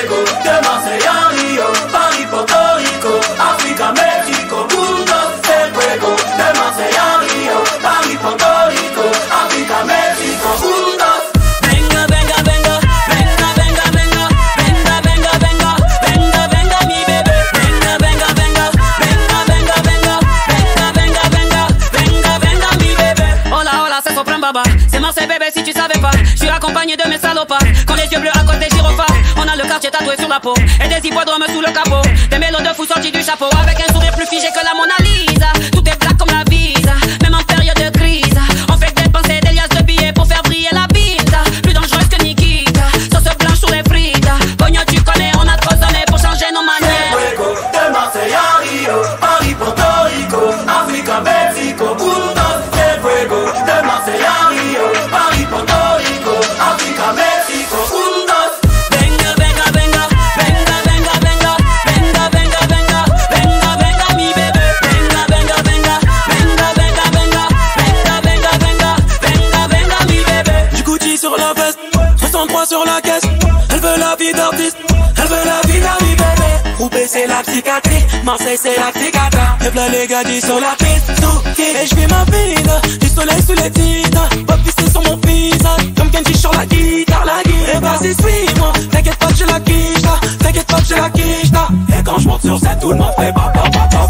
Fuego, de Marseille à Rio, Paris, Porto Rico, Africa, Mexico, juntos el fuego, de Marseille à Rio, Paris, Porto Rico, Africa, Mexico, juntos. Venga, venga, venga, venga, venga, venga, venga, venga, venga, venga, venga, mi bébé. Venga, venga, venga, venga, venga, venga, venga, venga, venga, venga, venga, mi bébé. Hola, hola, c'est Sopran Baba. C'est Marseille bébé si tu savais pas. Je suis accompagné de mes salopards. Quand les yeux bleus à cause des gyrophares. On a le quartier tatoué sur la peau. Et des hippodromes sous le capot. Des mélos de fous sortis du chapeau. Avec un sourire plus figé que la Mona Lisa. Tout est black comme la visa. Même en période de crise. On fait dépenser des liasses de billets pour faire briller la bise. Plus dangereuse que Nikita. Sauce blanche sur les frites. Pognon tu connais, on a trop sonné pour changer nos manières. Fuego, de Marseille à Rio, Paris, Porto Rico, Africa, Mexico, juntos el fuego, de Marseille à Rio, Paris, Porto Rico, Africa, Mexico, juntos. Venga, venga, venga, venga, venga, venga, venga, venga, venga, venga, venga, mi bébé. Venga, venga, venga, venga, venga, venga, venga, venga, venga, venga, venga, mi bébé. Du Gucci sur la veste, 63 sur la caisse. Elle veut la vie d'artiste, elle veut la vie d'un bébé. Roubaix c'est la psychiatrie, Marseille c'est la psychiatra. Et plein les gars sur la piste, et je fais ma vie. Du soleil sous les titres, pas pisser sur mon visage. Comme Kenji sur la guitare, Et vas-y suis-moi, t'inquiète pas que j'ai la quiche là, t'inquiète pas que j'ai la quiche là. Et quand je monte sur scène tout le monde fait papa papa.